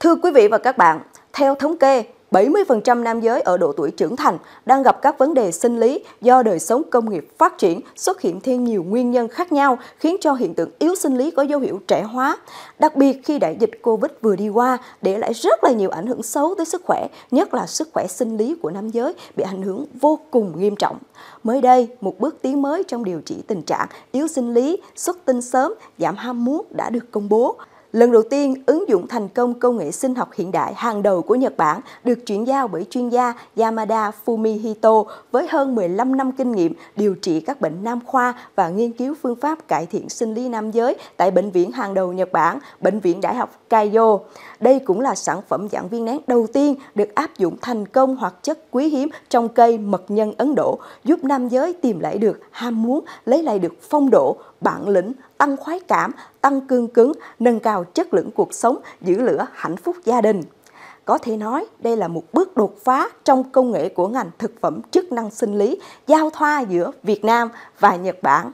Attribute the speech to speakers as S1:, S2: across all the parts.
S1: Thưa quý vị và các bạn, theo thống kê, 70% nam giới ở độ tuổi trưởng thành đang gặp các vấn đề sinh lý do đời sống công nghiệp phát triển, xuất hiện thêm nhiều nguyên nhân khác nhau khiến cho hiện tượng yếu sinh lý có dấu hiệu trẻ hóa. Đặc biệt khi đại dịch Covid vừa đi qua, để lại rất là nhiều ảnh hưởng xấu tới sức khỏe, nhất là sức khỏe sinh lý của nam giới bị ảnh hưởng vô cùng nghiêm trọng. Mới đây, một bước tiến mới trong điều trị tình trạng yếu sinh lý, xuất tinh sớm, giảm ham muốn đã được công bố. Lần đầu tiên, ứng dụng thành công công nghệ sinh học hiện đại hàng đầu của Nhật Bản được chuyển giao bởi chuyên gia Yamada Fumihito với hơn 15 năm kinh nghiệm điều trị các bệnh nam khoa và nghiên cứu phương pháp cải thiện sinh lý nam giới tại Bệnh viện hàng đầu Nhật Bản, Bệnh viện Đại học Keio. Đây cũng là sản phẩm dạng viên nén đầu tiên được áp dụng thành công hoạt chất quý hiếm trong cây mật nhân Ấn Độ, giúp nam giới tìm lại được ham muốn, lấy lại được phong độ, bản lĩnh, tăng khoái cảm, tăng cương cứng, nâng cao chất lượng cuộc sống, giữ lửa hạnh phúc gia đình. Có thể nói đây là một bước đột phá trong công nghệ của ngành thực phẩm chức năng sinh lý, giao thoa giữa Việt Nam và Nhật Bản.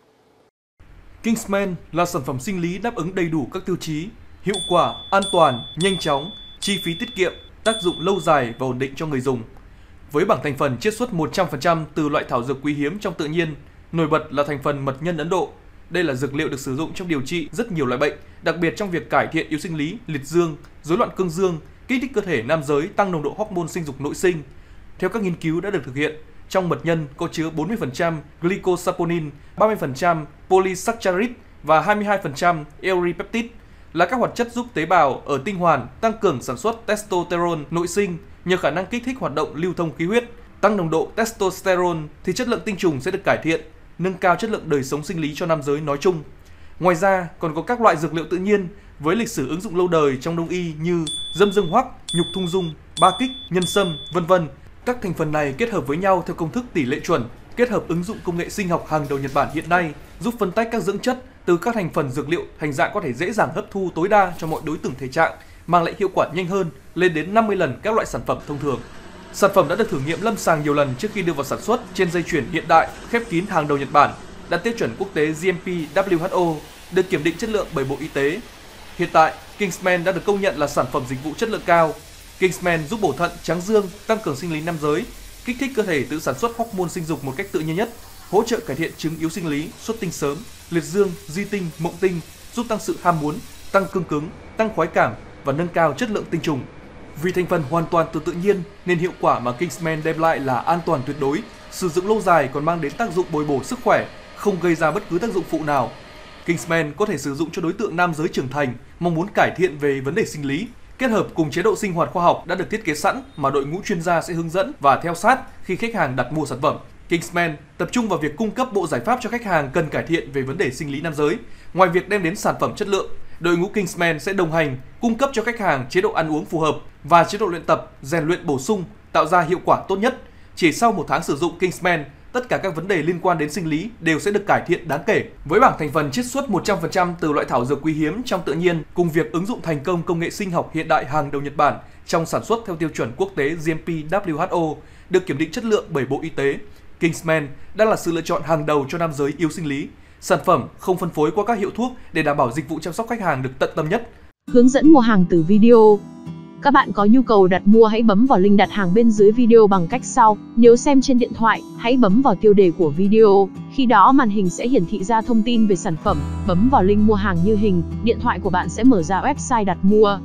S2: Kingsman là sản phẩm sinh lý đáp ứng đầy đủ các tiêu chí, hiệu quả, an toàn, nhanh chóng, chi phí tiết kiệm, tác dụng lâu dài và ổn định cho người dùng. Với bảng thành phần chiết xuất 100% từ loại thảo dược quý hiếm trong tự nhiên, nổi bật là thành phần mật nhân Ấn Độ. Đây là dược liệu được sử dụng trong điều trị rất nhiều loại bệnh, đặc biệt trong việc cải thiện yếu sinh lý, liệt dương, rối loạn cương dương, kích thích cơ thể nam giới, tăng nồng độ hormone sinh dục nội sinh. Theo các nghiên cứu đã được thực hiện, trong mật nhân có chứa 40% glycosaponin, 30% polysaccharide và 22% erypeptide, là các hoạt chất giúp tế bào ở tinh hoàn tăng cường sản xuất testosterone nội sinh nhờ khả năng kích thích hoạt động lưu thông khí huyết. Tăng nồng độ testosterone thì chất lượng tinh trùng sẽ được cải thiện, nâng cao chất lượng đời sống sinh lý cho nam giới nói chung. Ngoài ra, còn có các loại dược liệu tự nhiên với lịch sử ứng dụng lâu đời trong đông y như dâm dương hoắc, nhục thung dung, ba kích, nhân sâm, vân vân. Các thành phần này kết hợp với nhau theo công thức tỷ lệ chuẩn, kết hợp ứng dụng công nghệ sinh học hàng đầu Nhật Bản hiện nay, giúp phân tách các dưỡng chất từ các thành phần dược liệu thành dạng có thể dễ dàng hấp thu tối đa cho mọi đối tượng thể trạng, mang lại hiệu quả nhanh hơn, lên đến 50 lần các loại sản phẩm thông thường. Sản phẩm đã được thử nghiệm lâm sàng nhiều lần trước khi đưa vào sản xuất trên dây chuyền hiện đại, khép kín hàng đầu Nhật Bản, đạt tiêu chuẩn quốc tế GMP WHO, được kiểm định chất lượng bởi Bộ Y tế. Hiện tại, Kingsman đã được công nhận là sản phẩm dịch vụ chất lượng cao. Kingsman giúp bổ thận, tráng dương, tăng cường sinh lý nam giới, kích thích cơ thể tự sản xuất hormone sinh dục một cách tự nhiên nhất, hỗ trợ cải thiện chứng yếu sinh lý, xuất tinh sớm, liệt dương, di tinh, mộng tinh, giúp tăng sự ham muốn, tăng cương cứng, tăng khoái cảm và nâng cao chất lượng tinh trùng. Vì thành phần hoàn toàn từ tự nhiên nên hiệu quả mà Kingsman đem lại là an toàn tuyệt đối, sử dụng lâu dài còn mang đến tác dụng bồi bổ sức khỏe, không gây ra bất cứ tác dụng phụ nào. Kingsman có thể sử dụng cho đối tượng nam giới trưởng thành mong muốn cải thiện về vấn đề sinh lý, kết hợp cùng chế độ sinh hoạt khoa học đã được thiết kế sẵn mà đội ngũ chuyên gia sẽ hướng dẫn và theo sát khi khách hàng đặt mua sản phẩm. Kingsman tập trung vào việc cung cấp bộ giải pháp cho khách hàng cần cải thiện về vấn đề sinh lý nam giới. Ngoài việc đem đến sản phẩm chất lượng, đội ngũ Kingsman sẽ đồng hành, cung cấp cho khách hàng chế độ ăn uống phù hợp và chế độ luyện tập, rèn luyện bổ sung, tạo ra hiệu quả tốt nhất. Chỉ sau 1 tháng sử dụng Kingsman, tất cả các vấn đề liên quan đến sinh lý đều sẽ được cải thiện đáng kể. Với bảng thành phần chiết xuất 100% từ loại thảo dược quý hiếm trong tự nhiên, cùng việc ứng dụng thành công công nghệ sinh học hiện đại hàng đầu Nhật Bản trong sản xuất theo tiêu chuẩn quốc tế GMP WHO, được kiểm định chất lượng bởi Bộ Y tế, Kingsman đang là sự lựa chọn hàng đầu cho nam giới yếu sinh lý. Sản phẩm không phân phối qua các hiệu thuốc để đảm bảo dịch vụ chăm sóc khách hàng được tận tâm nhất.
S3: Hướng dẫn mua hàng từ video. Các bạn có nhu cầu đặt mua hãy bấm vào link đặt hàng bên dưới video bằng cách sau. Nếu xem trên điện thoại, hãy bấm vào tiêu đề của video. Khi đó màn hình sẽ hiển thị ra thông tin về sản phẩm. Bấm vào link mua hàng như hình, điện thoại của bạn sẽ mở ra website đặt mua.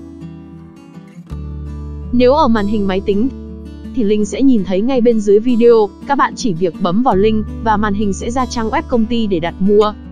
S3: Nếu ở màn hình máy tính thì link sẽ nhìn thấy ngay bên dưới video. Các bạn chỉ việc bấm vào link và màn hình sẽ ra trang web công ty để đặt mua.